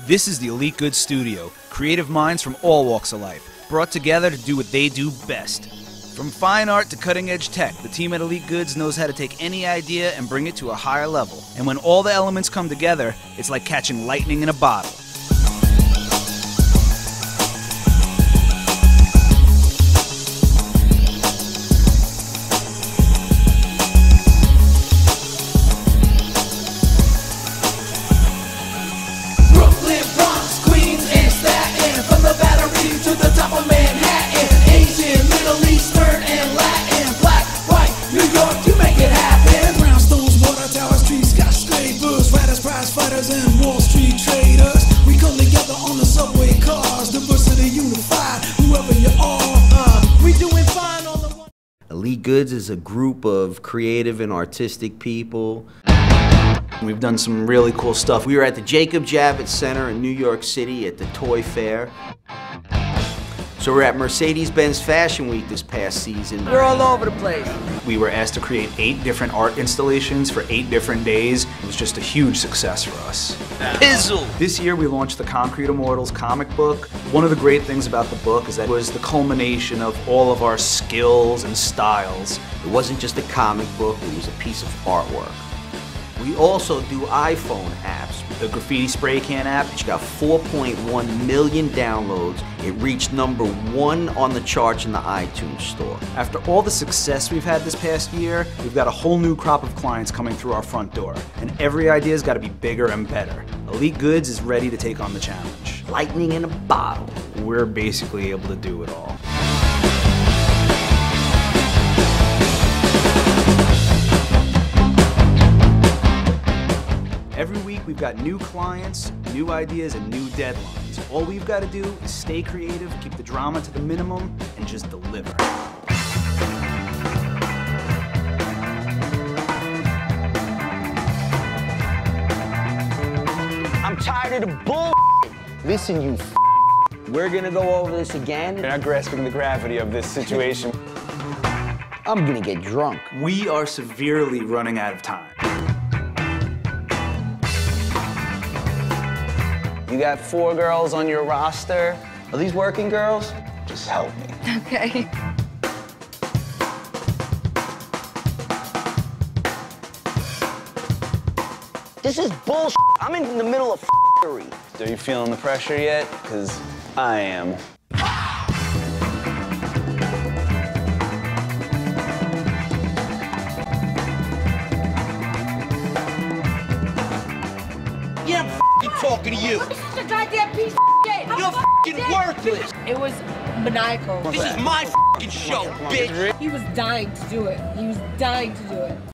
This is the Elite Goods Studio, creative minds from all walks of life, brought together to do what they do best. From fine art to cutting-edge tech, the team at Elite Goods knows how to take any idea and bring it to a higher level. And when all the elements come together, it's like catching lightning in a bottle. And Wall Street traders, we come together on the subway cars. Diversity unified, whoever you are, we doing fine on the one. Elite Goods is a group of creative and artistic people. We've done some really cool stuff. We were at the Jacob Javits Center in New York City at the Toy Fair. So we're at Mercedes-Benz Fashion Week this past season. We're all over the place. We were asked to create 8 different art installations for 8 different days. It was just a huge success for us. Pizzle! This year we launched the Concrete Immortals comic book. One of the great things about the book is that it was the culmination of all of our skills and styles. It wasn't just a comic book, it was a piece of artwork. We also do iPhone apps. The graffiti spray can app, Which got 4.1 million downloads. It reached #1 on the charts in the iTunes store. after all the success we've had this past year, we've got a whole new crop of clients coming through our front door. And every idea's got to be bigger and better. Elite Goods is ready to take on the challenge. Lightning in a bottle. We're basically able to do it all. Every week we've got new clients, new ideas, and new deadlines. All we've got to do is stay creative, keep the drama to the minimum, and just deliver. I'm tired of the bull. Listen, you we're gonna go over this again. You're not grasping the gravity of this situation. I'm gonna get drunk. We are severely running out of time. You got 4 girls on your roster. Are these working girls? Just help me. Okay. This is bullshit. I'm in the middle of f***ery. Are you feeling the pressure yet? Because I am. Yeah, I'm talking to you. This is a goddamn piece of shit. You're f***ing worthless. It was maniacal. This is my f***ing show, bitch. He was dying to do it. He was dying to do it.